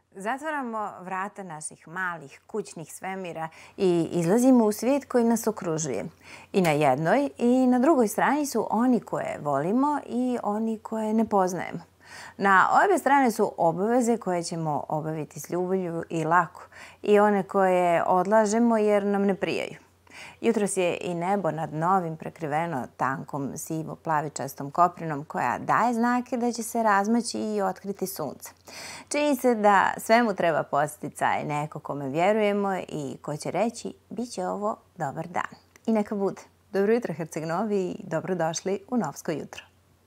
Zatvaramo vrata naših malih kućnih svemira i izlazimo u svijet koji nas okružuje. I na jednoj i na drugoj strani su oni koje volimo i oni koje ne poznajemo. Na obje strane su obaveze koje ćemo obaviti s ljubavlju i lako i one koje odlažemo jer nam ne prijaju. Jutros je i nebo nad Novim prekriveno tankom sivo-plavičastom koprinom koja daje znake da će se razmaći i otkriti sunce. Čini se da svemu treba podsticaj neko kome vjerujemo i ko će reći bit će ovo dobar dan. I neka bude. Dobro jutro Herceg-Novi i dobrodošli u Novsko jutro.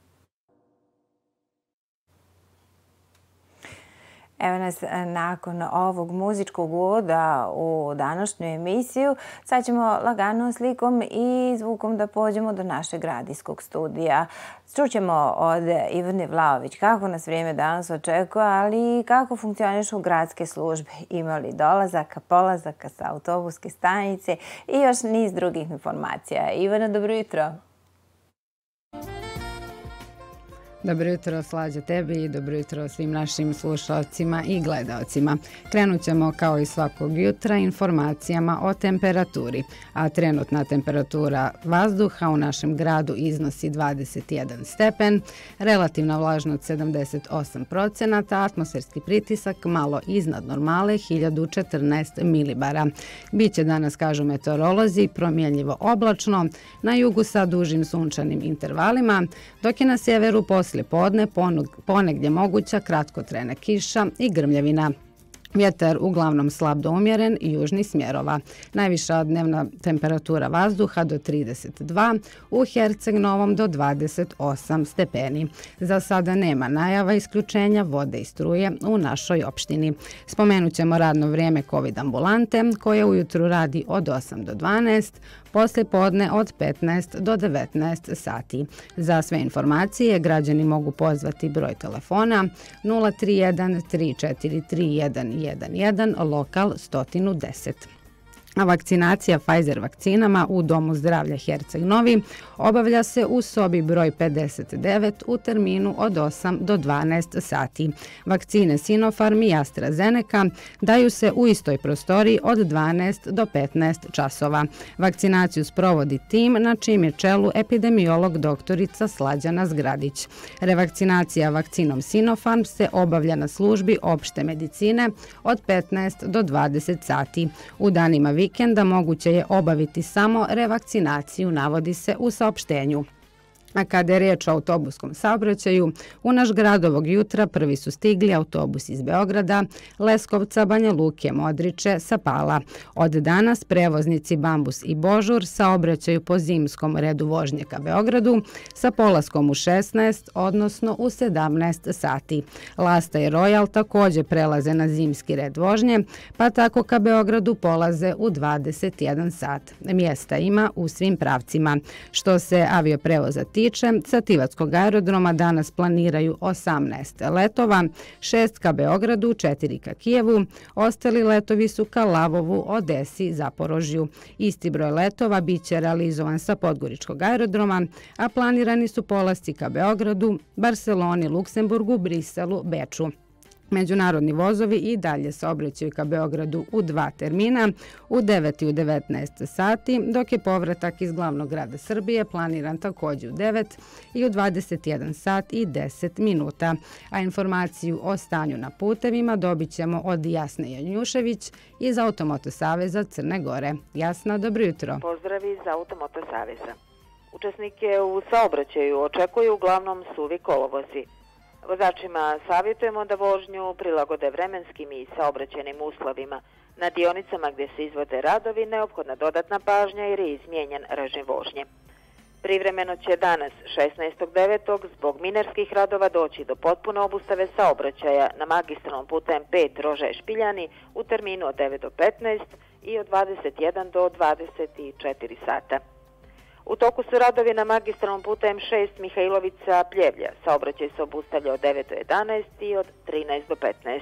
Evo nas nakon ovog muzičkog uvoda u današnju emisiju. Sad ćemo lagano slikom i zvukom da pođemo do našeg radijskog studija. Čućemo od Ivane Vlaović kako nas vrijeme danas očekuje, ali i kako funkcionišu gradske službe. Ima li dolazaka, polazaka sa autobuske stanice i još niz drugih informacija. Ivana, dobro jutro. Dobro jutro, Slađa, tebi i dobro jutro svim našim slušalcima i gledaocima. Krenut ćemo kao i svakog jutra informacijama o temperaturi, a trenutna temperatura vazduha u našem gradu iznosi 21 stepen, relativna vlažnost 78%, atmosferski pritisak malo iznad normale 1014 milibara. Biće danas, kažu meteorolozi, promjenljivo oblačno, na jugu sa dužim sunčanim intervalima, dok je na sjeveru posle podne ponegdje moguća kratkotrajna kiša i grmljavina. Vjetar uglavnom slab do umjeren i južnih smjerova. Najviša dnevna temperatura vazduha do 32, u Herceg-Novom do 28 stepeni. Za sada nema najava isključenja vode i struje u našoj opštini. Spomenut ćemo radno vrijeme COVID ambulante koje ujutru radi od 8 do 12, poslije podne od 15 do 19 sati. Za sve informacije građani mogu pozvati broj telefona 031 343 111 lokal 110. A vakcinacija Pfizer vakcinama u Domu zdravlja Herceg-Novi obavlja se u sobi broj 59 u terminu od 8 do 12 sati. Vakcine Sinopharm i AstraZeneca daju se u istoj prostoriji od 12 do 15 časova. Vakcinaciju sprovodi tim na čijem je čelu epidemiolog doktorica Slađana Zgradić. Revakcinacija vakcinom Sinopharm se obavlja na službi opšte medicine od 15 do 20 sati. U danima vikenda moguće je obaviti samo revakcinaciju, navodi se u saopštenju. A kada je riječ o autobuskom saobraćaju, u naš grad ovog jutra prvi su stigli autobus iz Beograda, Leskovca, Banja Luke, Modriče, Sapala. Od danas prevoznici Bambus i Božur saobraćaju po zimskom redu vožnje ka Beogradu sa polaskom u 16, odnosno u 17 sati. Lasta i Royal također prelaze na zimski red vožnje, pa tako ka Beogradu polaze u 21 sat. Mjesta ima u svim pravcima. Što se avioprevoza sa Tivatskog aerodroma danas planiraju 18 letova, 6 ka Beogradu, 4 ka Kijevu, ostali letovi su ka Lavovu, Odesi, Zaporožju. Isti broj letova bit će realizovan sa Podgoričkog aerodroma, a planirani su polasci ka Beogradu, Barceloni, Luksemburgu, Briselu, Beču. Međunarodni vozovi i dalje saobraćaju ka Beogradu u 2 termina, u 9 i u 19 sati, dok je povratak iz glavnog grada Srbije planiran također u 9 i u 21 sat i 10 minuta. A informaciju o stanju na putevima dobit ćemo od Jasne Janjušević iz Automoto Saveza Crne Gore. Jasna, dobro jutro. Pozdravi iz Automoto Saveza. Učesnike u saobraćaju očekuju uglavnom suvi kolovozi. Vozačima savjetujemo da vožnju prilagode vremenskim i saobraćajnim uslovima. Na dionicama gdje se izvode radovi neophodna dodatna pažnja jer je izmijenjen režim vožnje. Privremeno će danas 16.9. zbog minarskih radova doći do potpune obustave saobraćaja na magistralnom putu M5 Rožaje Špiljani u terminu od 9 do 15 i od 21 do 24 sata. U toku su radovi na magistralnom putu M6 Mihajlovica Pljevlja. Saobraćaj se obustavlja od 9 do 11 i od 13 do 15.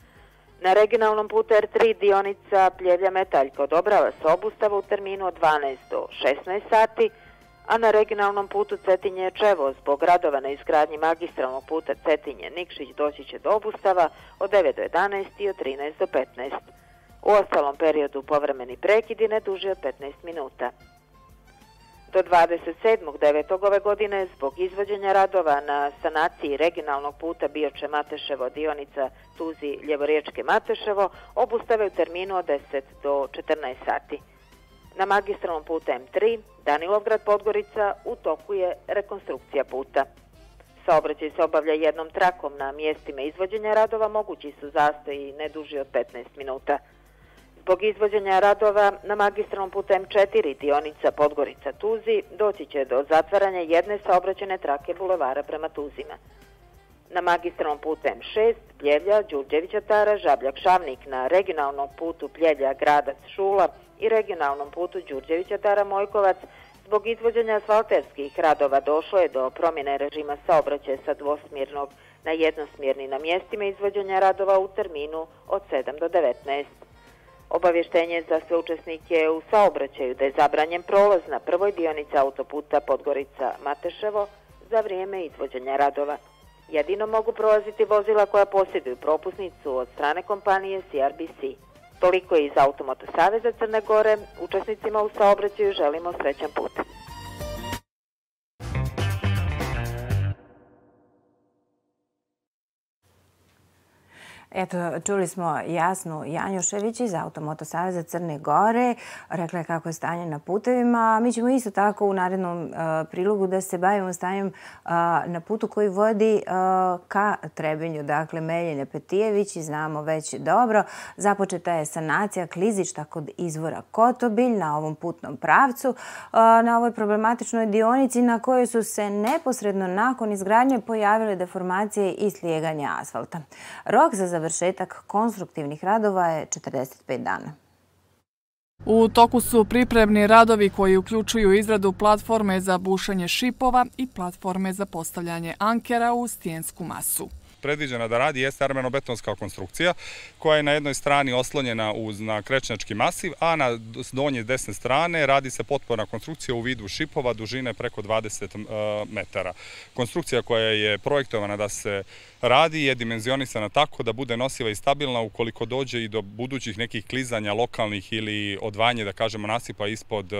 Na regionalnom putu R3 dionica Pljevlja Metaljka odobrava se obustava u terminu od 12 do 16 sati, a na regionalnom putu Cetinje-Čevo zbog radova na izgradnji magistralnog puta Cetinje-Nikšić doći će do obustava od 9 do 11 i od 13 do 15. U ostalom periodu povremeni prekidi ne duže od 15 minuta. Do 27.9. ove godine zbog izvođenja radova na sanaciji regionalnog puta Bioče-Mateševo dionica Tuzi-Ljevoriječke-Mateševo obustave u terminu od 10 do 14 sati. Na magistralnom putu M3 Danilovgrad-Podgorica u toku je rekonstrukcija puta. Saobraćaj se obavlja jednom trakom na mjestima izvođenja radova, mogući su zastoji ne duži od 15 minuta. Zbog izvođenja radova na magistralnom putu M4 dionica Podgorica-Tuzi doći će do zatvaranja jedne saobraćajne trake bulevara prema Tuzima. Na magistralnom putu M6 Pljevlja, Đurđevića Tara, Žabljak-Šavnik na regionalnom putu Pljevlja-Gradac-Šula i regionalnom putu Đurđevića Tara Mojkovac zbog izvođenja asfalterskih radova došlo je do promjene režima saobraćaja sa dvosmjernog na jednosmjerni na mjestima izvođenja radova u terminu od 7 do 19. Obavještenje za sve učesnike u saobraćaju da je zabranjen prolaz na prvoj dionici autoputa Podgorica-Mateševo za vrijeme izvođenja radova. Jedino mogu prolaziti vozila koja posjeduju propusnicu od strane kompanije CRBC. Toliko je iz Automoto Saveza Crne Gore. Učesnicima u saobraćaju želimo srećan put. Eto, čuli smo Jasnu Janjušević iz Automoto Saveza Crne Gore. Rekla je kako je stanje na putevima. Mi ćemo isto tako u narednom prilogu da se bavimo stanjem na putu koji vodi ka Trebinju, dakle Meljine Petijević, i znamo već dobro. Započeta je sanacija klizišta kod izvora Kotobilj na ovom putnom pravcu, na ovoj problematičnoj dionici na kojoj su se neposredno nakon izgradnje pojavile deformacije i slijeganje asfalta. Rok za završetak konstruktivnih radova je 45 dana. U toku su pripremni radovi koji uključuju izradu platforme za bušenje šipova i platforme za postavljanje ankera u stijensku masu. Predviđena da radi jeste armeno-betonska konstrukcija koja je na jednoj strani oslonjena na krečnjački masiv, a na donje desne strane radi se potporna konstrukcija u vidu šipova dužine preko 20 metara. Konstrukcija koja je projektovana da se radi je dimenzionisana tako da bude nosiva i stabilna ukoliko dođe i do budućih nekih klizanja lokalnih ili odvajanje, da kažemo, nasipa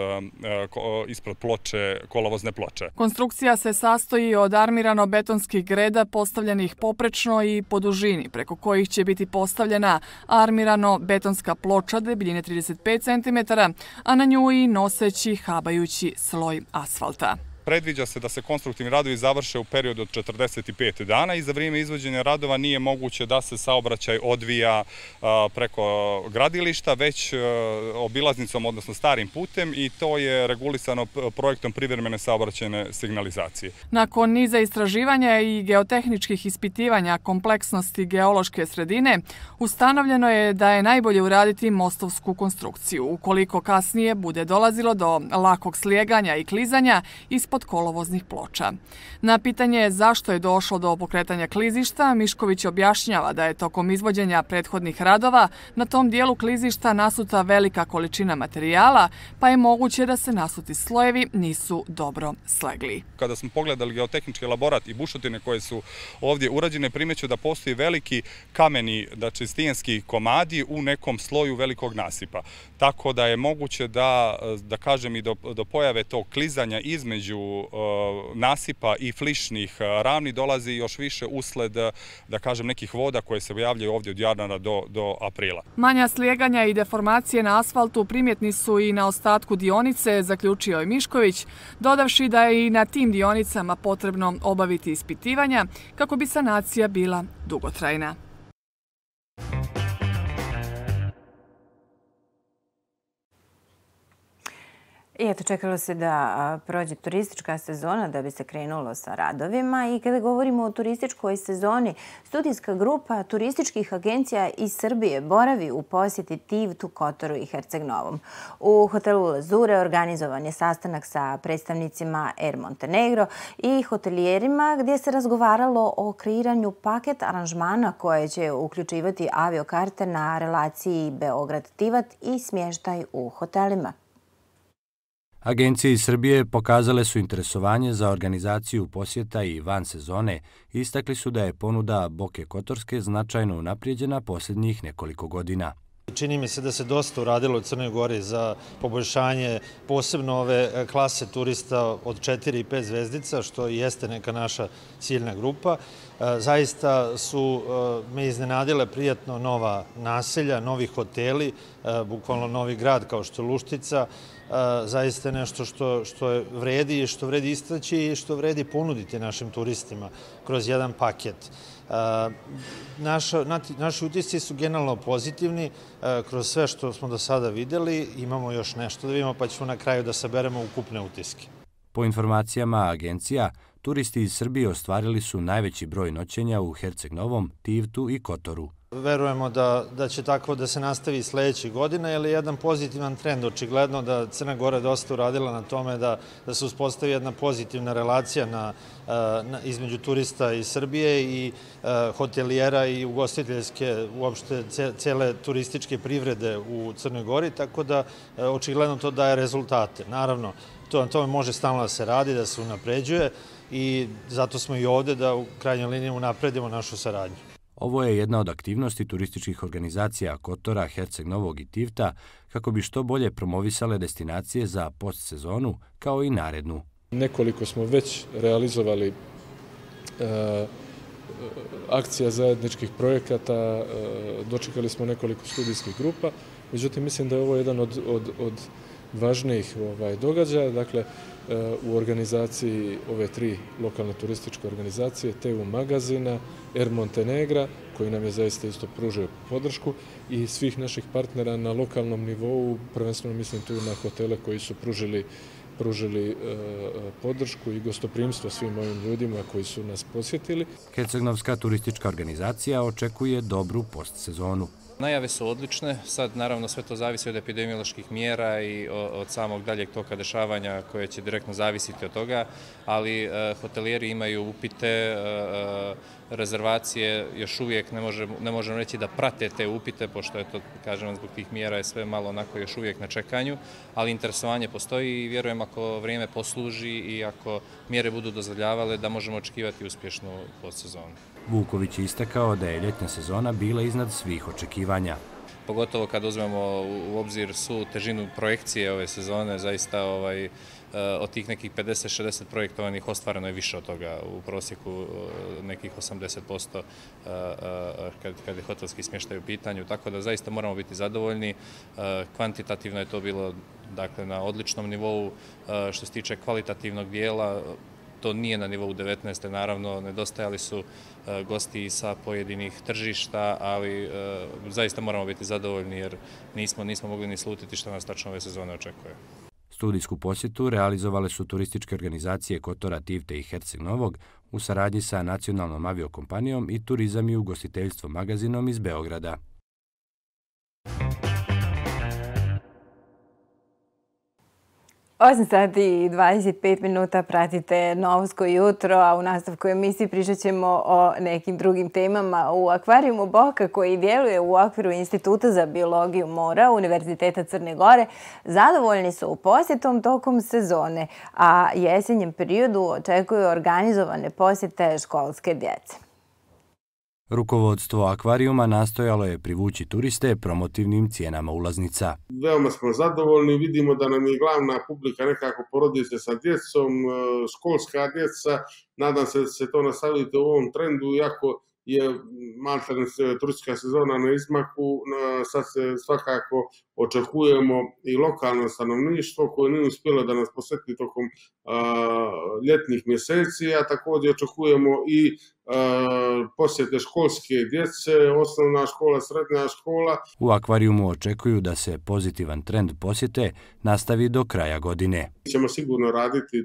ispod ploče, kolovozne ploče. Konstrukcija se sastoji od armirano-betonskih greda postavljenih poprečno i po dužini, preko kojih će biti postavljena armirano-betonska ploča debljine 35 cm, a na nju i noseći habajući sloj asfalta. Predviđa se da se konstruktivni radovi završe u periodu od 45 dana i za vrijeme izvođenja radova nije moguće da se saobraćaj odvija preko gradilišta, već obilaznicom, odnosno starim putem, i to je regulisano projektom privremene saobraćajne signalizacije. Nakon niza istraživanja i geotehničkih ispitivanja kompleksnosti geološke sredine, ustanovljeno je da je najbolje uraditi mostovsku konstrukciju, ukoliko kasnije bude dolazilo do lakog slijeganja i klizanja ispod kolovoznih ploča. Na pitanje zašto je došlo do pokretanja klizišta, Mišković objašnjava da je tokom izvođenja prethodnih radova na tom dijelu klizišta nasuta velika količina materijala, pa je moguće da se nasuti slojevi nisu dobro slegli. Kada smo pogledali geotehnički elaborat i bušotine koje su ovdje urađene, primeću da postoji veliki kameni, znači stijenski komadi u nekom sloju velikog nasipa. Tako da je moguće da kažem i do pojave tog klizanja između nasipa i flišnih ravni dolazi još više usled, da kažem, nekih voda koje se pojavljaju ovdje od januara do aprila. Manja slijeganja i deformacije na asfaltu primjetni su i na ostatku dionice, zaključio je Mišković, dodavši da je i na tim dionicama potrebno obaviti ispitivanja kako bi sanacija bila dugotrajna. I eto, čekalo se da prođe turistička sezona da bi se krenulo sa radovima. I kada govorimo o turističkoj sezoni, studijska grupa turističkih agencija iz Srbije boravi u posjeti Tivtu, Kotoru i Herceg-Novom. U hotelu Lazure organizovan je sastanak sa predstavnicima Air Montenegro i hotelijerima gdje se razgovaralo o kreiranju paket aranžmana koje će uključivati aviokarte na relaciji Beograd-Tivat i smještaj u hotelima. Agencije iz Srbije pokazale su interesovanje za organizaciju posjeta i van sezone i istakli su da je ponuda Boke Kotorske značajno unaprijeđena posljednjih nekoliko godina. Čini mi se da se dosta uradilo u Crnoj Gori za poboljšanje posebno ove klase turista od 4 i 5 zvezdica, što jeste neka naša ciljna grupa. Zaista su me iznenadile prijatno nova naselja, novi hoteli, bukvalno novi grad kao što je Luštica. Zaista je nešto što je vredi i što vredi istaći i što vredi ponuditi našim turistima kroz jedan paket. Naši utisci su generalno pozitivni kroz sve što smo do sada videli. Imamo još nešto da vidimo pa ćemo na kraju da saberemo ukupne utiske. Po informacijama agencija, turisti iz Srbije ostvarili su najveći broj noćenja u Herceg Novom, Tivtu i Kotoru. Verujemo da će tako da se nastavi sledeće godine, jer je jedan pozitivan trend. Očigledno da Crna Gora dosta uradila na tome da se uspostavi jedna pozitivna relacija između turista iz Srbije i hotelijera i ugostiteljske, uopšte cele turističke privrede u Crnoj Gori, tako da očigledno to daje rezultate. Naravno, na tome može stalno da se radi, da se unapređuje i zato smo i ovde da u krajnjoj liniji unapredimo našu saradnju. Ovo je jedna od aktivnosti turističkih organizacija Kotora, Herceg Novog i Tivta kako bi što bolje promovisale destinacije za postsezonu kao i narednu. Nekoliko smo već realizovali akcija zajedničkih projekata, dočekali smo nekoliko studijskih grupa, međutim mislim da je ovo jedan od važnijih događaja, dakle u organizaciji ove 3 lokalne turističke organizacije, TU Magazina, Air Montenegra, koji nam je zaista isto pružio podršku, i svih naših partnera na lokalnom nivou, prvenstveno mislim tu na hotele koji su pružili podršku i gostoprimstvo svim ovim ljudima koji su nas posjetili. Hercegnovska turistička organizacija očekuje dobru postsezonu. Najave su odlične, sad naravno sve to zavisi od epidemioloških mjera i od samog daljeg toka dešavanja koje će direktno zavisiti od toga, ali hotelijeri imaju upite, rezervacije, još uvijek ne možemo reći da prate te upite, pošto je to, kažem, zbog tih mjera je sve malo onako još uvijek na čekanju, ali interesovanje postoji i vjerujem ako vrijeme posluži i ako mjere budu dozvoljavale da možemo očekivati uspješnu postsezonu. Vuković je istakao da je ljetna sezona bila iznad svih očekivanja. Pogotovo kad uzmemo u obzir svu težinu projekcije ove sezone, zaista od tih nekih 50-60 projektovanih ostvareno je više od toga, u prosjeku nekih 80% kad je hotelski smještaj u pitanju, tako da zaista moramo biti zadovoljni. Kvantitativno je to bilo dakle, na odličnom nivou. Što se tiče kvalitativnog dijela, to nije na nivou 19. Naravno, nedostajali su gosti sa pojedinih tržišta, ali zaista moramo biti zadovoljni jer nismo mogli ni slutiti što nas tačno ove sezone očekuje. Studijsku posjetu realizovale su turističke organizacije Kotora, Tivte i Herceg Novog u saradnji sa nacionalnom aviokompanijom i Turizam i ugostiteljstvo magazinom iz Beograda. 8 sati i 25 minuta pratite Novsko jutro, a u nastavku emisiji pričat ćemo o nekim drugim temama. U akvarijumu Boka, koji djeluje u okviru Instituta za biologiju mora Univerziteta Crne Gore, zadovoljni su posjetom tokom sezone, a jesenjem periodu očekuju organizovane posjete školske djece. Rukovodstvo akvarijuma nastojalo je privući turiste promotivnim cijenama ulaznica. Veoma smo zadovoljni, vidimo da nam je glavna publika nekako porodice sa djecom, školska djeca. Nadam se da će se to nastaviti u ovom trendu, iako je maltene turistička sezona na izmaku. Sad se svakako očekujemo i lokalno stanovništvo koje nije uspjelo da nas posjeti tokom ljetnih mjeseci, a također očekujemo i posjete školske djece, osnovna škola, srednja škola. U akvarijumu očekuju da se pozitivan trend posjete nastavi do kraja godine. Ćemo sigurno raditi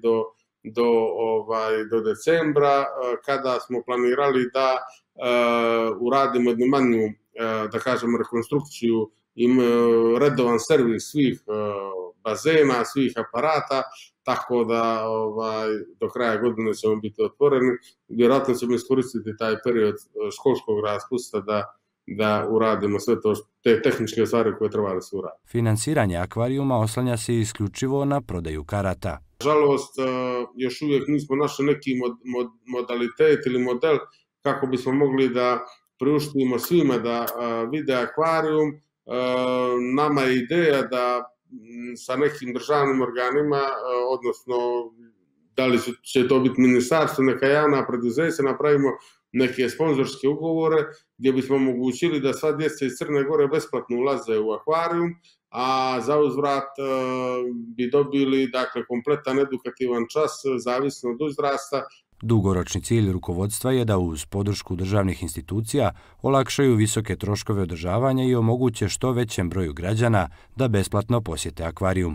do decembra, kada smo planirali da uradimo jednu manju, da kažemo, rekonstrukciju i redovan servis svih bazena, svih aparata, tako da do kraja godine ćemo biti otvoreni. Vjerojatno ćemo iskoristiti taj period školskog raspusta da da uradimo sve to, te tehničke stvari koje treba da se uradi. Finansiranje akvarijuma oslanja se isključivo na prodaju karata. Žalost, još uvijek nismo našli neki modalitet ili model kako bismo mogli da priuštimo svima da vide akvarijum. Nama je ideja da sa nekim državnim organima, odnosno da li će to biti ministarstvo, neka javna preduzeća, napravimo neke sponzorske ugovore gdje bismo omogućili da sva djeca iz Crne Gore besplatno ulaze u akvarijum, a za uzvrat bi dobili kompletan edukativan čas, zavisno od uzrasta. Dugoročni cilj rukovodstva je da uz podršku državnih institucija olakšaju visoke troškove održavanja i omoguće što većem broju građana da besplatno posjete akvarijum.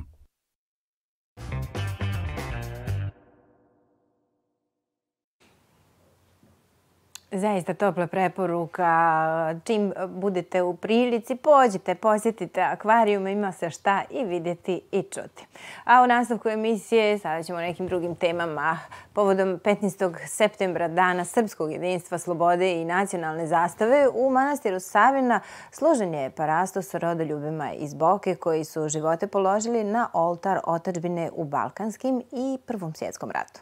Zaista topla preporuka. Čim budete u prilici, pođite, posjetite akvarijum, ima se šta i vidjeti i čuti. A u nastavku emisije sada ćemo o nekim drugim temama. Povodom 15. septembra, Dana srpskog jedinstva, slobode i nacionalne zastave, u manastiru Savina složen je parastos sa rodoljubima iz Boke koji su živote položili na oltar otadžbine u Balkanskim i Prvom svjetskom ratu.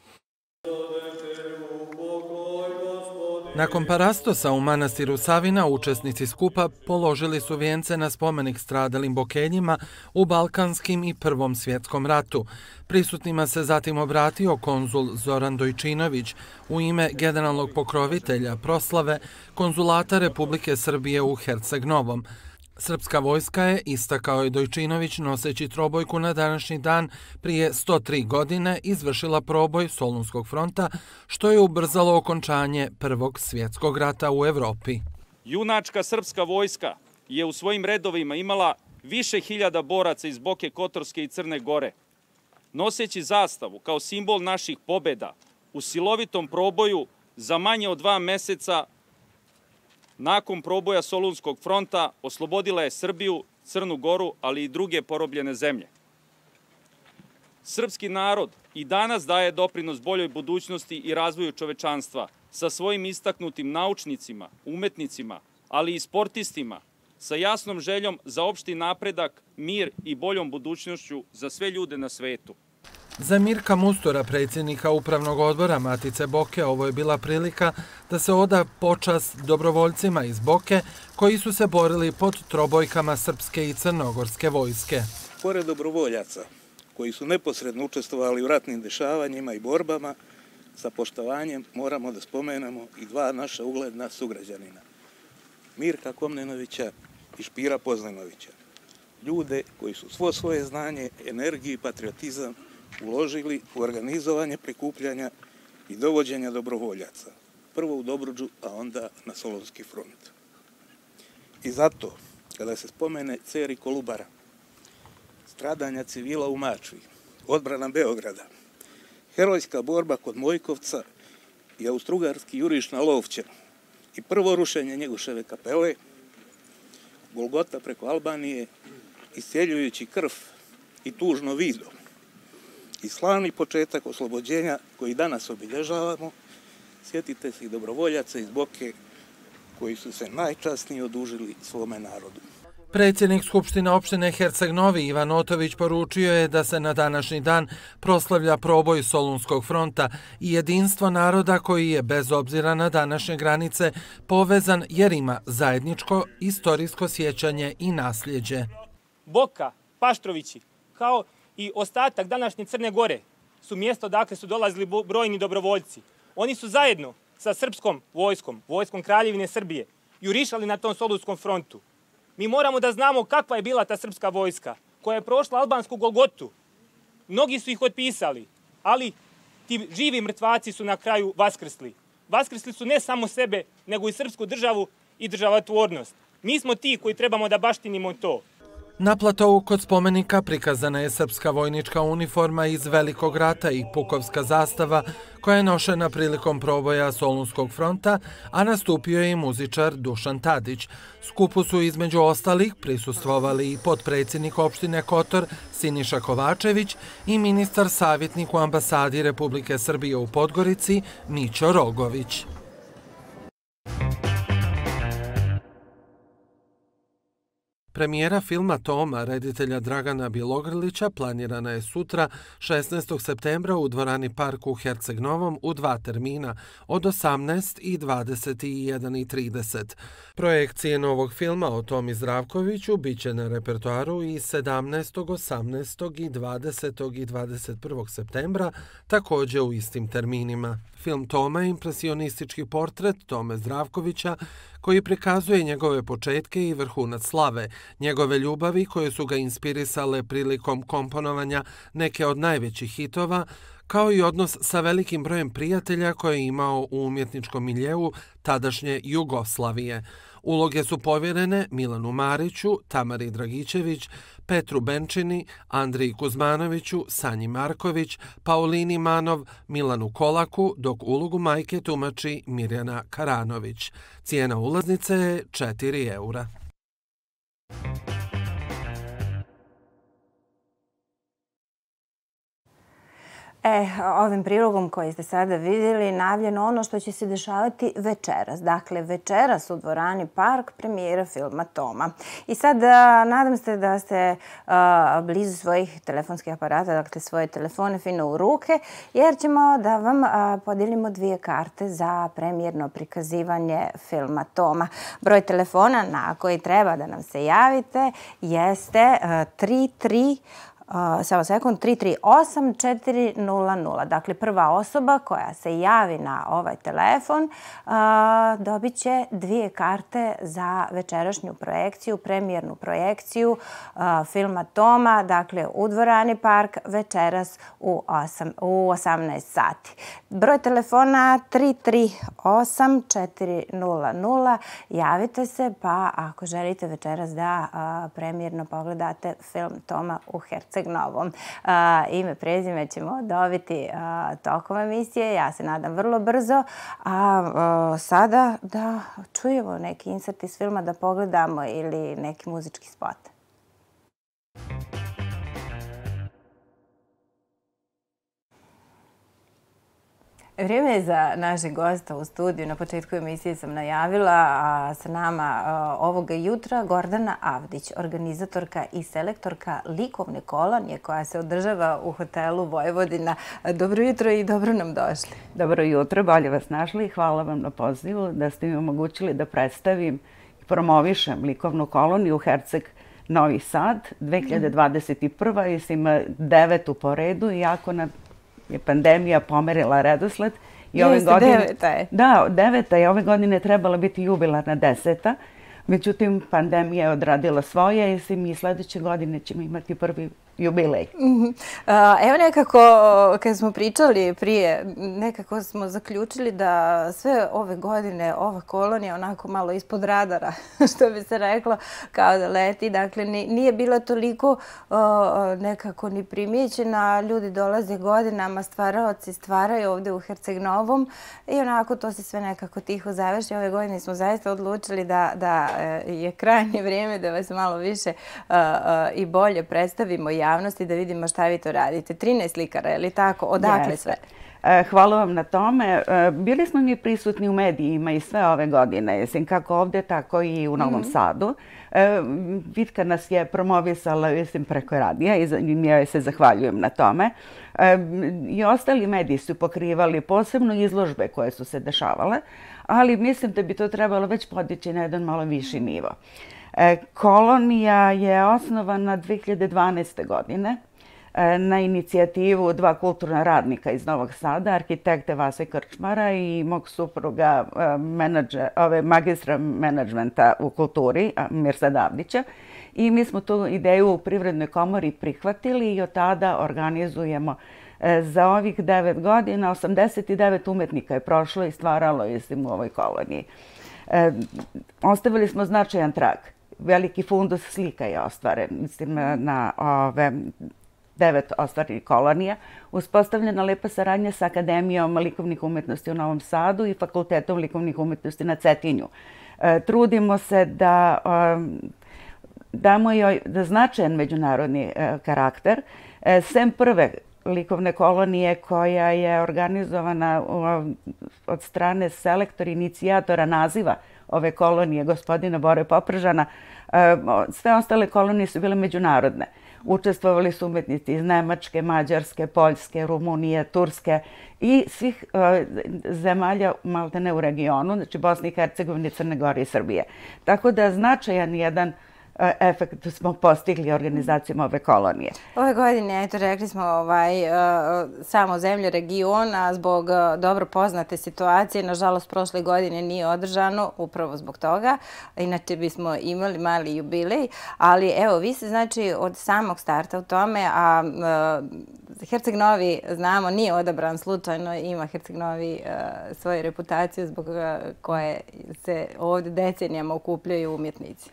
Nakon parastosa u manastiru Savina, učesnici skupa položili su vijence na spomenik stradalim Bokeljima u Balkanskim i Prvom svjetskom ratu. Prisutnima se zatim obratio konzul Zoran Dojčinović u ime generalnog pokrovitelja proslave konzulata Republike Srbije u Herceg-Novom. Srpska vojska je, istakao je Dojčinović, noseći trobojku na današnji dan prije 103 godine, izvršila proboj Solunskog fronta, što je ubrzalo okončanje Prvog svjetskog rata u Evropi. Junačka srpska vojska je u svojim redovima imala više hiljada boraca iz Boke Kotorske i Crne Gore. Noseći zastavu kao simbol naših pobjeda u silovitom proboju za manje od 2 mjeseca nakon proboja Solunskog fronta oslobodila je Srbiju, Crnu Goru, ali i druge porobljene zemlje. Srpski narod i danas daje doprinos boljoj budućnosti i razvoju čovečanstva sa svojim istaknutim naučnicima, umetnicima, ali i sportistima, sa jasnom željom za opšti napredak, mir i boljom budućnošću za sve ljude na svetu. Za Mirka Mustora, predsjednika Upravnog odbora Matice Boke, ovo je bila prilika da se oda počast dobrovoljcima iz Boke koji su se borili pod trobojkama srpske i crnogorske vojske. Pored dobrovoljaca koji su neposredno učestvovali u ratnim dešavanjima i borbama, sa poštovanjem moramo da spomenemo i 2 naša ugledna sugrađanina, Mirka Komnenovića i Špira Poznanovića. Ljude koji su svo svoje znanje, energiju i patriotizam uložili u organizovanje prikupljanja i dovođenja dobrovoljaca. Prvo u Dobruđu, a onda na Solunski front. I zato, kada se spomene Cer i Kolubara, stradanja civila u Mačvi, odbrana Beograda, herojska borba kod Mojkovca i austrougarski juriš na Lovće i prvo rušenje Njegoševe kapele, Golgota preko Albanije, isceljujući krv i tužno vido, i slavni početak oslobođenja koji danas obilježavamo, sjetite se i dobrovoljaca iz Boke koji su se najčasnije odužili svome narodu. Predsjednik Skupštine opštine Herceg-Novi Ivan Otović poručio je da se na današnji dan proslavlja proboj Solunskog fronta i jedinstvo naroda koji je, bez obzira na današnje granice, povezan jer ima zajedničko istorijsko sjećanje i nasljeđe. Boka, Paštrovići, kao i ostatak današnje Crne Gore su mjesto odakle su dolazili brojni dobrovoljci. Oni su zajedno sa srpskom vojskom, vojskom Kraljevine Srbije, jurišali na tom Solunskom frontu. Mi moramo da znamo kakva je bila ta srpska vojska, koja je prošla albansku Golgotu. Mnogi su ih otpisali, ali ti živi mrtvaci su na kraju vaskrsli. Vaskrsli su ne samo sebe, nego i srpsku državu i državotvornost. Mi smo ti koji trebamo da baštinimo to. Na platovu kod spomenika prikazana je srpska vojnička uniforma iz Velikog rata i pukovska zastava koja je nošena prilikom proboja Solunskog fronta, a nastupio je i muzičar Dušan Tadić. Skupu su između ostalih prisustvovali i potpredsjednik opštine Kotor Siniša Kovačević i ministar savjetnik u ambasadi Republike Srbije u Podgorici Mićo Rogović. Premijera filma Toma, reditelja Dragana Bjelogrlića, planirana je sutra, 16. septembra u dvorani Park u Herceg Novom u 2 termina od 18 i 21:30. Projekcije novog filma o Tomi Zdravkoviću biće na repertoaru i 17., 18. i 20. i 21. septembra, također u istim terminima. Film Toma je impresionistički portret Tome Zdravkovića koji prikazuje njegove početke i vrhunac slave, njegove ljubavi koje su ga inspirisale prilikom komponovanja neke od najvećih hitova, kao i odnos sa velikim brojem prijatelja koje je imao u umjetničkom miljeu tadašnje Jugoslavije. Uloge su povjerene Milanu Mariću, Tamari Dragičević, Petru Benčini, Andriji Kuzmanoviću, Sanji Marković, Paulini Manov, Milanu Kolaku, dok ulogu majke tumači Mirjana Karanović. Cijena ulaznice je 4 eura. Ovim prilogom koji ste sada vidjeli najavljeno ono što će se dešavati večeras. Dakle, večeras u dvorani Park premijera filma Toma. I sad nadam se da ste blizu svojih telefonskih aparata, dakle svoje telefone fino u ruke, jer ćemo da vam podijelimo 2 karte za premijerno prikazivanje filma Toma. Broj telefona na koji treba da nam se javite jeste 338-400. Dakle, prva osoba koja se javi na ovaj telefon dobit će 2 karte za večerašnju projekciju, premijernu projekciju filma Toma, dakle u dvorani Park večeras u 18 sati. Broj telefona 338-400. Javite se pa ako želite večeras da premijerno pogledate film Toma u Herceg Novom. Ime, prezime ćemo dobiti tokom emisije. Ja se nadam vrlo brzo. A sada da čujemo neki insert iz filma, da pogledamo ili neki muzički spot. Vrijeme je za našeg gosta u studiju. Na početku emisije sam najavila sa nama ovoga jutra Gordana Avdić, organizatorka i selektorka likovne kolonije koja se održava u hotelu Vojvodina. Dobro jutro i dobro nam došli. Dobro jutro, bolje vas našli. Hvala vam na pozivu da ste mi omogućili da predstavim i promovišem likovnu koloniju u Herceg Novi Sad 2021. Mislim 9. po redu, iako je pandemija pomerila redosled. Jeste, 9. je. Da, 9. je. Ove godine trebala biti jubilarna 10. Međutim, pandemija je odradila svoje i mi sljedeće godine ćemo imati prvi jubilej. Evo nekako, kad smo pričali prije, nekako smo zaključili da sve ove godine ova kolonija onako malo ispod radara, što bi se reklo, kao da leti. Dakle, nije bila toliko nekako ni primijećena. Ljudi dolaze godinama, stvaraoci stvaraju ovdje u Herceg Novom i onako to se sve nekako tiho završi. Ove godine smo zaista odlučili da je krajnje vrijeme da vas malo više i bolje predstavimo javnosti, da vidimo šta vi to radite. 13 slikara, je li tako? Odakle sve? Hvala vam na tome. Bili smo mi prisutni u medijima i sve ove godine, kako ovdje, tako i u Novom Sadu. Vitka nas je promovisala preko radija i ja se zahvaljujem na tome. I ostali mediji su pokrivali posebno izložbe koje su se dešavale, ali mislim da bi to trebalo već podići na jedan malo viši nivo. Kolonija je osnovana 2012. godine na inicijativu 2 kulturna radnika iz Novog Sada, arhitekte Vase Krčmara i mog supruga magistra menadžmenta u kulturi, Mirsada Avdića. I mi smo tu ideju u Privrednoj komori prihvatili i od tada organizujemo za ovih 9 godina. 89 umetnika je prošlo i stvaralo u ovoj koloniji. Ostavili smo značajan trag. Veliki fundus slika je ostvaren, na 9 ostvarenih kolonija. Uspostavljena lepa saradnja sa Akademijom likovnih umetnosti u Novom Sadu i Fakultetom likovnih umetnosti na Cetinju. Trudimo se da damo joj značajan međunarodni karakter. Sem prve likovne kolonije koja je organizovana od strane selektora, inicijatora naziva ove kolonije, gospodina Bore Popržana. Sve ostale kolonije su bile međunarodne. Učestvovali su umetnici iz Nemačke, Mađarske, Poljske, Rumunije, Turske i svih zemalja maltene u regionu, znači Bosne i Hercegovine, Crne Gore i Srbije. Tako da značajan jedan efekt smo postigli organizacijom ove kolonije. Ove godine, eto, rekli smo samo zemlje regiona zbog dobro poznate situacije. Nažalost, prošle godine nije održano upravo zbog toga. Inače bismo imali mali jubilej. Ali evo, vi ste znači od samog starta u tome, a Herceg Novi, znamo, nije odabran slučajno. Ima Herceg Novi svoju reputaciju zbog koje se ovdje decenijama okupljaju umjetnici.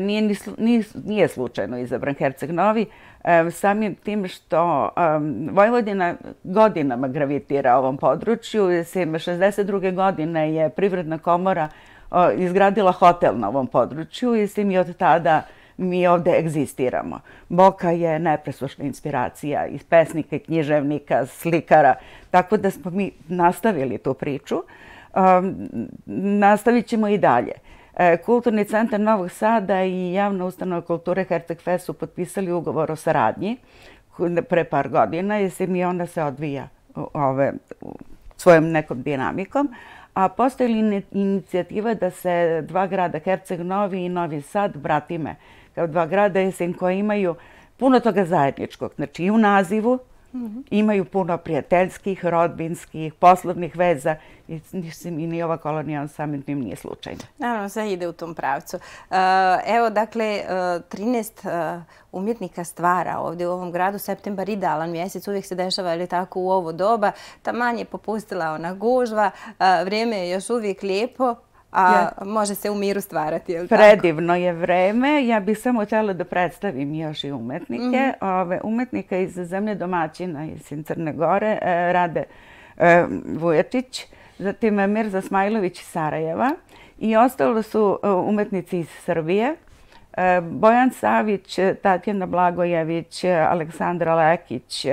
Nije slučajno izabran Herceg Novi, samim tim što Vojvodina godinama gravitira ovom području. 1962. godine je Privredna komora izgradila hotel na ovom području i od tada mi ovdje egzistiramo. Boka je nepresušna inspiracija iz pesnika, književnika, slikara, tako da smo mi nastavili tu priču. Nastavit ćemo i dalje. Kulturni centar Novog Sada i javna ustanova kulture Herceg Fest su potpisali ugovor o saradnji pre par godina i onda se odvija svojom nekom dinamikom. A postoji li inicijativa da se dva grada, Herceg Novi i Novi Sad, bratime kao dva grada koji imaju puno toga zajedničkog. Znači i u nazivu imaju puno prijateljskih, rodbinskih, poslovnih veza i ni ova kolonija samim tim nije slučajna. Naravno, sve ide u tom pravcu. Evo, dakle, 13 umjetnika stvara ovdje u ovom gradu. Septembar idealan mjesec, uvijek se dešava, ili tako, u ovo doba. Taman je popustila ona gužva, vrijeme je još uvijek lijepo, a može se u miru stvarati, je li tako? Predivno je vreme. Ja bih samo htjela da predstavim još i umetnike. Umetnika iz zemlje domaćina iz Crne Gore, Rade Vujačić, zatim Mirza Smajlović iz Sarajeva i ostalo su umetnici iz Srbije. Bojan Savić, Tatjana Blagojević, Aleksandra Lekić,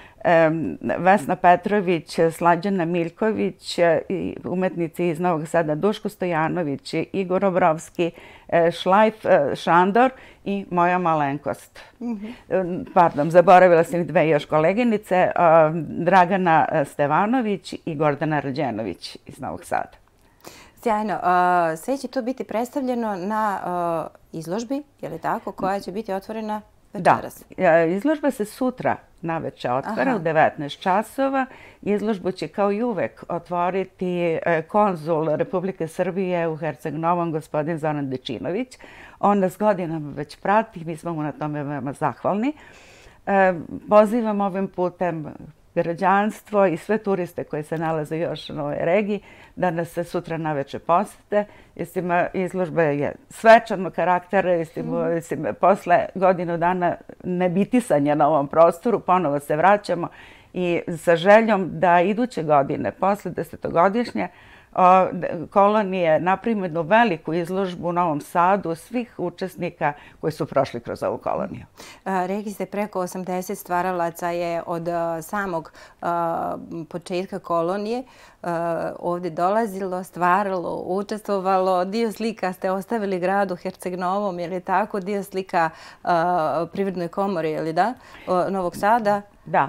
Vesna Petrović, Slađana Miljković, umetnici iz Novog Sada Duško Stojanović, Igor Obrovski, Šlajf Šandor i moja malenkost. Pardon, zaboravila sam dve još koleginice, Dragana Stevanović i Gordana Rađenović iz Novog Sada. Sjajno. Sve će to biti predstavljeno na izložbi, je li tako, koja će biti otvorena večeras? Da. Izložba se sutra naveče otvara u 19 časova. Izložbu će kao i uvek otvoriti konzul Republike Srbije u Herceg Novom, gospodin Zoran Dečinović. On nas godinama već prati, mi smo mu na tome veoma zahvalni. Pozivam ovim putem građanstvo i sve turiste koji se nalaze još u ovoj regiji da nas se sutra naveče posete. Izložba je svečanog karaktera, posle godinu dana nebitisanja na ovom prostoru, ponovo se vraćamo i sa željom da iduće godine, posle 10-godišnje, kolonije napravimo jednu veliku izložbu u Novom Sadu svih učesnika koji su prošli kroz ovu koloniju. Rekli ste preko 80 stvaralaca je od samog početka kolonije ovdje dolazilo, stvaralo, učestvovalo. Dio slika ste ostavili gradu Herceg Novom, je li tako? Dio slika Privrednoj komori, je li da? Novog Sada? Da.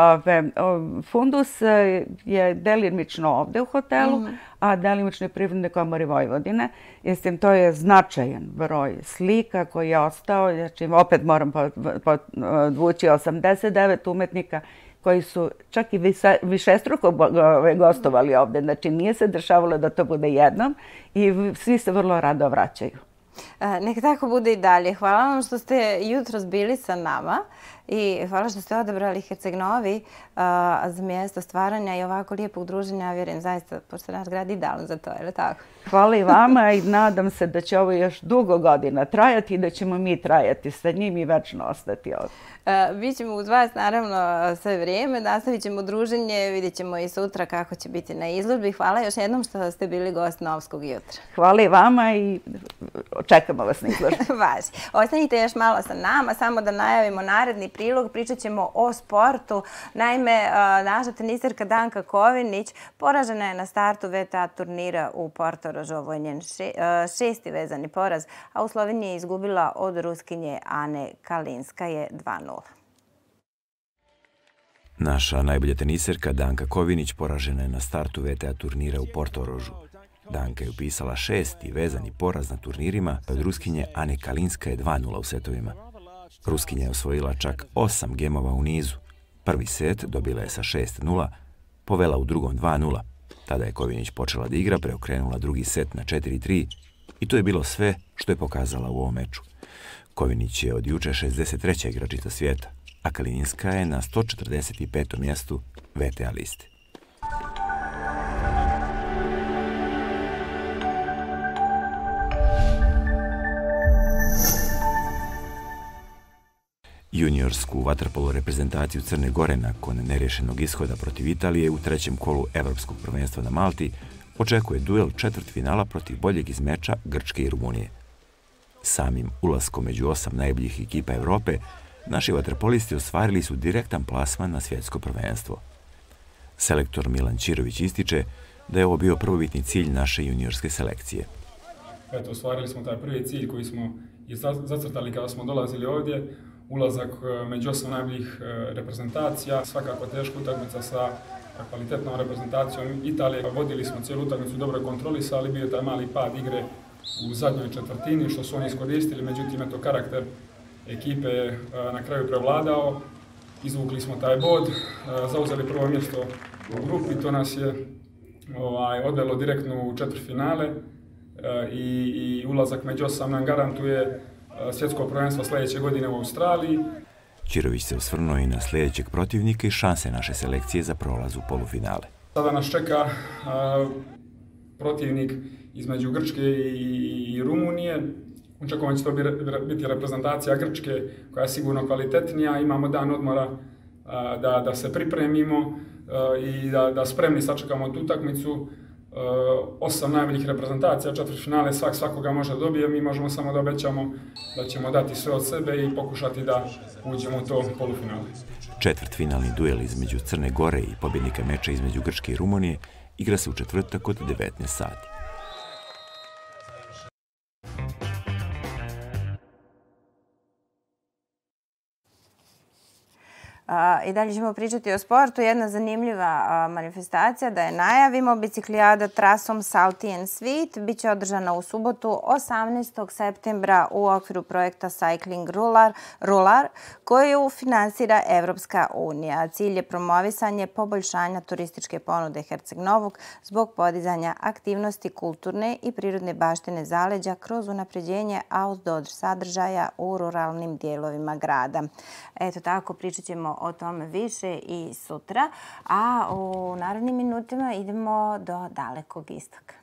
Fundus je delimično ovdje u hotelu, a delimično je Privredne komori Vojvodine. To je značajan broj slika koji je ostao. Znači, opet moram podvući 89 umetnika koji su čak i višestruko gostovali ovdje. Znači, nije se dešavalo da to bude jednom i svi se vrlo rado vraćaju. Neka tako bude i dalje. Hvala vam što ste jutros bili sa nama i hvala što ste odabrali Herceg Novi za mjesto stvaranja i ovako lijepog druženja. Ja vjerujem zaista, pošto je naš grad idealan za to, je li tako? Hvala i vama i nadam se da će ovo još dugo godina trajati i da ćemo mi trajati sa njim i večno ostati ovdje. Bićemo uz vas naravno sve vrijeme, nastavit ćemo druženje, vidjet ćemo i sutra kako će biti na izložbi. Hvala još jednom što ste bili gost Novskog jutra. Hvala i vama i čekamo vas na izložbi. Važi. Ostanite još malo sa nama, samo da najavimo naredni prilog, pričat ćemo o sportu. Naime, naša teniserka Danka Kovinić poražena je na startu VTA turnira u Portorožu. Ovo je njen 6. vezani poraz, a u Sloveniji je izgubila od Ruskinje Ane Kalinskaje 2:0. Naša najbolja teniserka Danka Kovinić poražena je na startu VTA turnira u Portorožu. Danka je upisala 6. vezani poraz na turnirima od Ruskinje Ane Kalinskaje 2:0 u setovima. Ruskinja je osvojila čak 8 gemova u nizu. Prvi set dobila je sa 6:0, povela u drugom 2:0. Tada je Kovinić počela da igra, preokrenula drugi set na 4:3 i to je bilo sve što je pokazala u ovom meču. Kovinić je od juče 63. igračica svijeta, a Kalinska je na 145. mjestu VTA liste. Juniorsku vaterpolo reprezentaciju Crne Gore nakon nerješenog ishoda protiv Italije u trećem kolu Evropskog prvenstva na Malti očekuje duel četvrtfinala protiv boljeg iz meča Grčke i Rumunije. Samim ulaskom među 8 najboljih ekipa Evrope, naši vaterpolisti ostvarili su direktan plasman na svjetsko prvenstvo. Selektor Milan Ćirović ističe da je ovo bio prvobitni cilj naše juniorske selekcije. Eto, ostvarili smo taj prvi cilj koji smo i zacrtali kada smo dolazili ovdje, ulazak među 8 najboljih reprezentacija, svakako teška utakmica sa kvalitetnom reprezentacijom Italije. Vodili smo cijelu utakmicu, dobro kontrolisali, bio je taj mali pad igre u zadnjoj četvrtini, što su oni iskoristili, međutim, eto, karakter ekipe je na kraju prevladao, izvukli smo taj bod, zauzeli prvo mjesto u grupi, to nas je odvelo direktno u četvrtfinale i ulazak među 8 nam garantuje svjetsko prvenstvo sljedeće godine u Australiji. Ćirović se osvrnuo i na sljedećeg protivnika i šanse naše selekcije za prolaz u polufinale. Sada nas čeka protivnik između Grčke i Rumunije. Očekujemo da će to biti reprezentacija Grčke koja je sigurno kvalitetnija. Imamo dan odmora da se pripremimo i da spremni sačekamo tu utakmicu. 8 najboljih reprezentacija, četvrtfinale, svakoga može dobije. Mi možemo samo da obećamo da ćemo dati sve od sebe i pokušati da uđemo u to polufinale. Četvrtfinalni duel između Crne Gore i pobjednika meča između Grčke i Rumunije igra se u četvrtak od 19 sati. I dalje ćemo pričati o sportu. Jedna zanimljiva manifestacija da je najavimo. Biciklijada trasom Salty and Sweet biće održana u subotu 18. septembra u okviru projekta Cycling Rular koju finansira Evropska unija. Cilj je promovisanje poboljšanja turističke ponude Herceg Novog zbog podizanja aktivnosti kulturne i prirodne baštine zaleđa kroz unapređenje outdoor sadržaja u ruralnim dijelovima grada. Eto tako, pričat ćemo o tome više i sutra, a u narednim minutima idemo do dalekog istoka.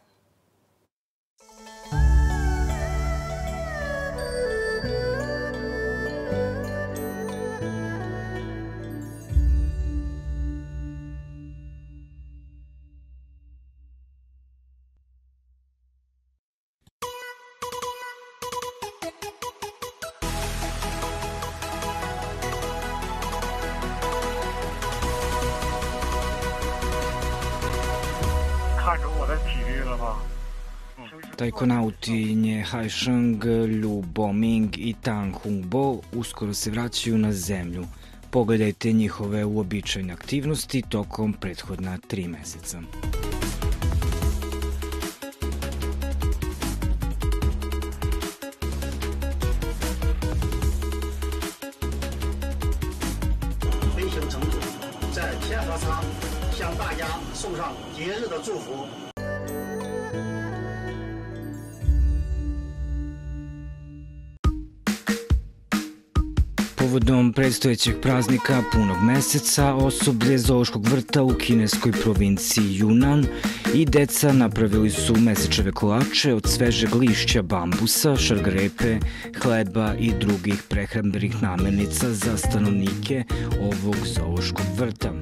Tajkonauti Nje Haisheng, Liu Boming i Tang Hongbo uskoro se vraćaju na zemlju. Pogledajte njihove uobičajene aktivnosti tokom prethodna 3 mjeseca. Povodom predstojećeg praznika punog meseca, osoblje zoološkog vrta u kineskoj provinciji Yunnan i deca napravili su mesečeve kolače od svežeg lišća bambusa, šargarepe, hleba i drugih prehrambenih namirnica za stanovnike ovog zoološkog vrta.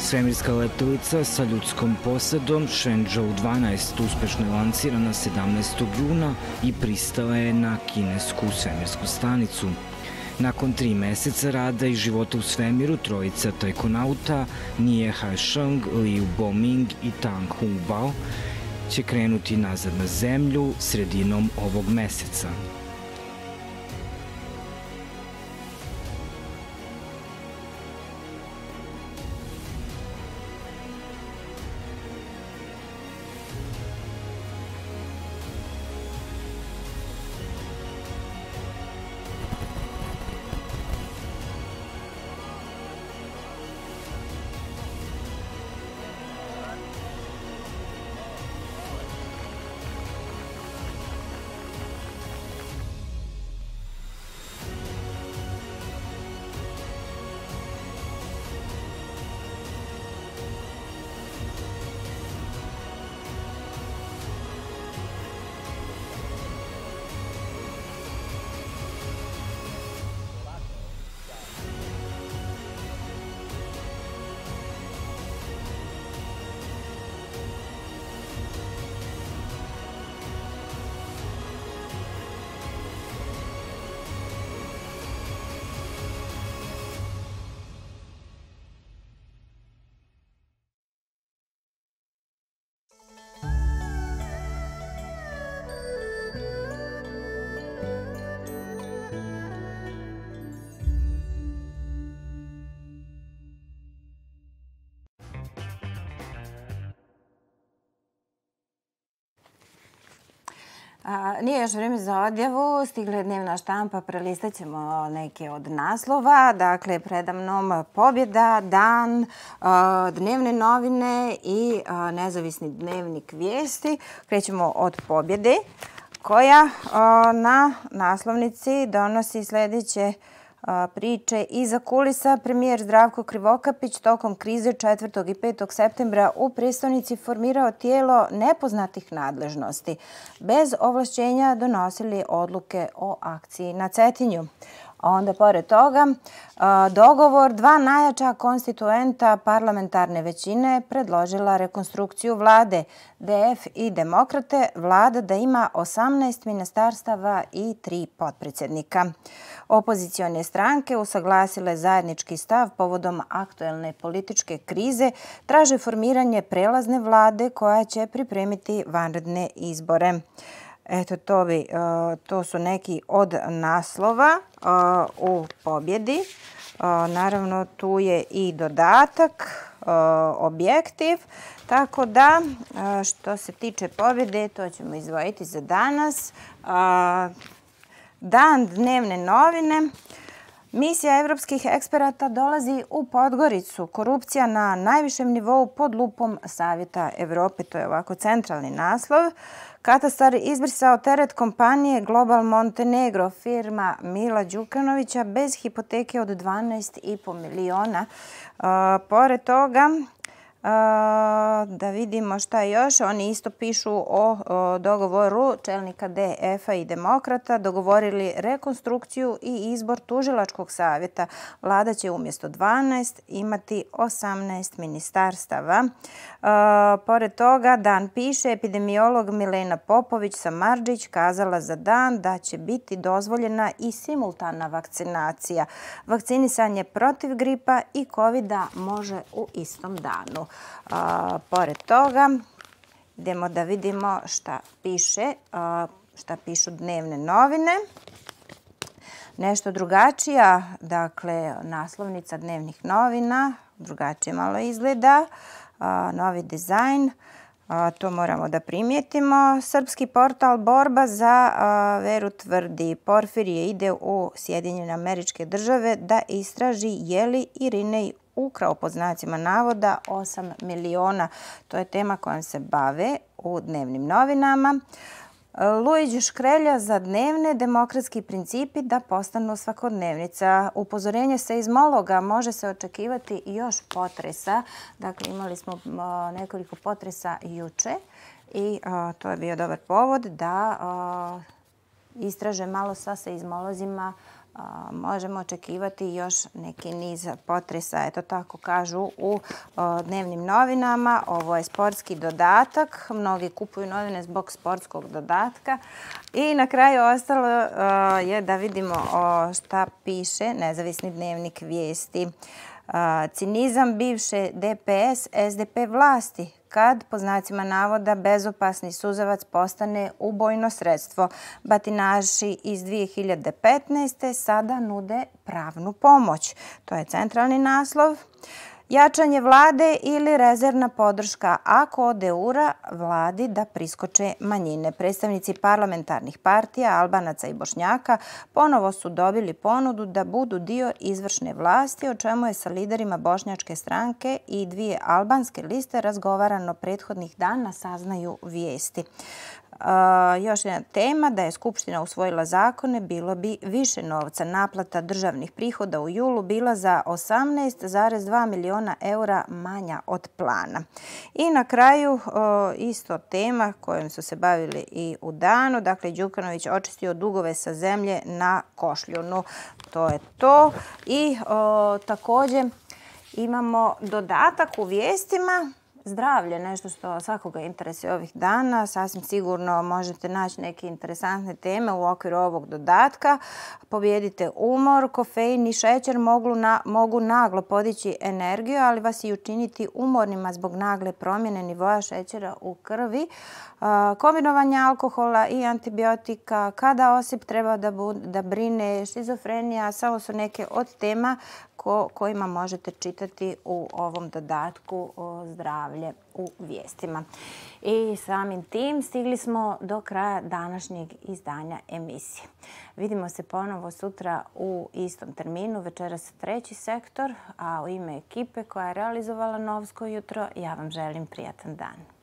svemirska letelica sa ljudskom posadom Shenzhou 12 uspešno je lancirana 17. juna i pristala je na kinesku svemirsku stanicu. Nakon 3 meseca rada i života u svemiru, trojica tajkonauta Nie Haisheng, Liu Boming i Tang Hubao će krenuti nazad na zemlju sredinom ovog meseca. Nije još vreme za odjavu, stigla je dnevna štampa, prelistat ćemo neke od naslova. Dakle, predamnom Pobjeda, Dan, dnevne novine i nezavisni dnevnik vijesti. Krećemo od Pobjede, koja na naslovnici donosi sljedeće priče iza kulisa. Premijer Zdravko Krivokapić tokom krize 4. i 5. septembra u prestonici formirao tijelo nepoznatih nadležnosti. Bez ovlašćenja donosili odluke o akciji na Cetinju. Onda, pored toga, dogovor 2 najjača konstituenta parlamentarne većine predložila rekonstrukciju vlade. DF i Demokrate vlada da ima 18 ministarstava i 3 potpredsjednika. Opozicione stranke usaglasile zajednički stav povodom aktuelne političke krize, traže formiranje prelazne vlade koja će pripremiti vanredne izbore. Eto, to su neki od naslova u Pobjedi. Naravno, tu je i dodatak, Objektiv. Tako da, što se tiče Pobjede, to ćemo izdvojiti za danas. Dan, dnevne novine. Misija evropskih eksperata dolazi u Podgoricu. Korupcija na najvišem nivou pod lupom Savjeta Evrope. To je ovako centralni naslov. Katastar izbrisao teret kompanije Global Montenegro, firma Mila Đukanovića, bez hipoteke od 12,5 miliona. Pored toga, da vidimo šta još. Oni isto pišu o dogovoru čelnika DF-a i Demokrata. Dogovorili rekonstrukciju i izbor tužilačkog savjeta. Vlada će umjesto 12 imati 18 ministarstava. Pored toga, Dan piše, epidemiolog Milena Popović-Samardžić kazala za Dan da će biti dozvoljena i simultana vakcinacija. Vakcinisanje protiv gripa i covida može u istom danu. Pored toga, idemo da vidimo šta pišu dnevne novine. Nešto drugačija, dakle, naslovnica dnevnih novina, drugačije malo izgleda, novi dizajn, to moramo da primijetimo. Srpski portal Borba za veru tvrdi, Porfirije ide u Sjedinjene Američke Države da istraži je li Irinej ukrao pod znacima navoda 8 miliona. To je tema kojom se bave u dnevnim novinama. Luiđ Škrelja za dnevne, demokratski principi da postanu svakodnevnica. Upozorenje seizmologa, može se očekivati još potresa. Dakle, imali smo nekoliko potresa juče i to je bio dobar povod da istraže malo sa seizmolozima možemo očekivati još neki niz potresa. Eto tako kažu u dnevnim novinama. Ovo je sportski dodatak. Mnogi kupuju novine zbog sportskog dodatka. I na kraju ostalo je da vidimo šta piše Nezavisni dnevnik vijesti. Cinizam bivše DPS SDP vlasti kad, po znacima navoda, bezopasni suzavac postane ubojno sredstvo. Batinaši iz 2015. sada nude pravnu pomoć. To je centralni naslov. Jačanje vlade ili rezervna podrška ako od eura vladi da priskoče manjine. Predstavnici parlamentarnih partija, Albanaca i Bošnjaka ponovo su dobili ponudu da budu dio izvršne vlasti, o čemu je sa liderima Bošnjačke stranke i dvije albanske liste razgovarano prethodnih dana, saznaju vijesti. Još jedna tema, da je Skupština usvojila zakone, bilo bi više novca. Naplata državnih prihoda u julu bila za 18,2 miliona eura manja od plana. I na kraju isto tema kojom su se bavili i u danu. Dakle, Đukanović očistio dugove sa zemlje na Košljunu. To je to. I također imamo dodatak u vijestima. Zdravlje, nešto što svakoga interesuje ovih dana. Sasvim sigurno možete naći neke interesantne teme u okviru ovog dodatka. Pobijedite umor, kofein i šećer mogu naglo podići energiju, ali vas i učiniti umornima zbog nagle promjene nivoa šećera u krvi. Kombinovanje alkohola i antibiotika, kada osip treba da brine, šizofrenija, samo su neke od tema kojima možete čitati u ovom dodatku o zdravlje u vijestima. I samim tim stigli smo do kraja današnjeg izdanja emisije. Vidimo se ponovo sutra u istom terminu, večeras treći sektor, a u ime ekipe koja je realizovala Novsko jutro, ja vam želim prijatan dan.